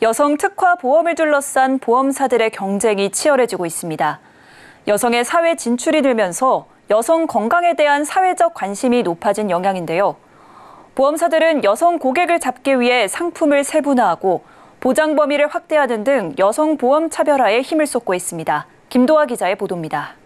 여성 특화 보험을 둘러싼 보험사들의 경쟁이 치열해지고 있습니다. 여성의 사회 진출이 늘면서 여성 건강에 대한 사회적 관심이 높아진 영향인데요. 보험사들은 여성 고객을 잡기 위해 상품을 세분화하고 보장 범위를 확대하는 등 여성 보험 차별화에 힘을 쏟고 있습니다. 김도아 기자의 보도입니다.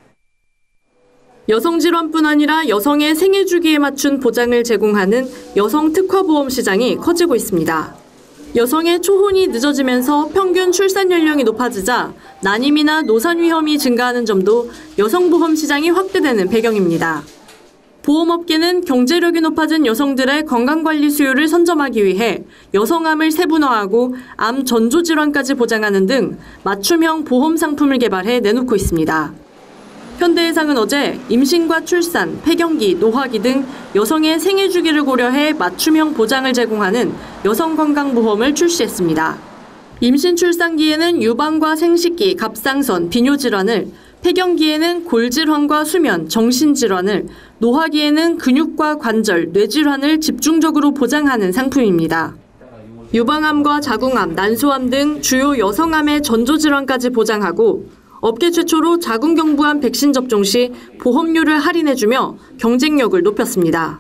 여성 질환뿐 아니라 여성의 생애 주기에 맞춘 보장을 제공하는 여성 특화 보험 시장이 커지고 있습니다. 여성의 초혼이 늦어지면서 평균 출산 연령이 높아지자 난임이나 노산 위험이 증가하는 점도 여성 보험 시장이 확대되는 배경입니다. 보험업계는 경제력이 높아진 여성들의 건강관리 수요를 선점하기 위해 여성암을 세분화하고 암 전조 질환까지 보장하는 등 맞춤형 보험 상품을 개발해 내놓고 있습니다. 현대해상은 어제 임신과 출산, 폐경기, 노화기 등 여성의 생애 주기를 고려해 맞춤형 보장을 제공하는 여성건강보험을 출시했습니다. 임신 출산기에는 유방과 생식기, 갑상선, 비뇨질환을, 폐경기에는 골질환과 수면, 정신질환을, 노화기에는 근육과 관절, 뇌질환을 집중적으로 보장하는 상품입니다. 유방암과 자궁암, 난소암 등 주요 여성암의 전조질환까지 보장하고 업계 최초로 자궁경부암 백신 접종 시 보험료를 할인해주며 경쟁력을 높였습니다.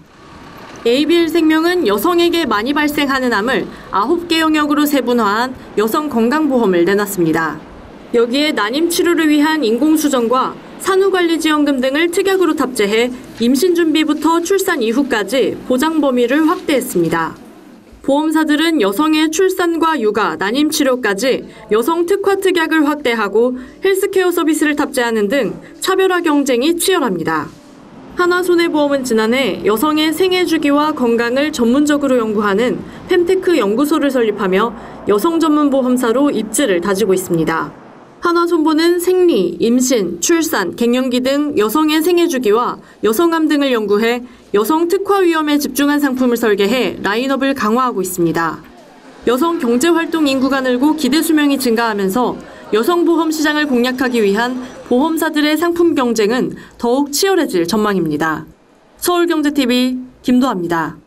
ABL생명은 여성에게 많이 발생하는 암을 9개 영역으로 세분화한 여성건강보험을 내놨습니다. 여기에 난임 치료를 위한 인공수정과 산후관리지원금 등을 특약으로 탑재해 임신 준비부터 출산 이후까지 보장 범위를 확대했습니다. 보험사들은 여성의 출산과 육아, 난임 치료까지 여성 특화 특약을 확대하고 헬스케어 서비스를 탑재하는 등 차별화 경쟁이 치열합니다. 하나손해보험은 지난해 여성의 생애 주기와 건강을 전문적으로 연구하는 fem테크 연구소를 설립하며 여성 전문 보험사로 입지를 다지고 있습니다. 하나손보는 생리, 임신, 출산, 갱년기 등 여성의 생애 주기와 여성암 등을 연구해 여성 특화 위험에 집중한 상품을 설계해 라인업을 강화하고 있습니다. 여성 경제활동 인구가 늘고 기대 수명이 증가하면서 여성 보험 시장을 공략하기 위한 보험사들의 상품 경쟁은 더욱 치열해질 전망입니다. 서울경제TV 김도아입니다.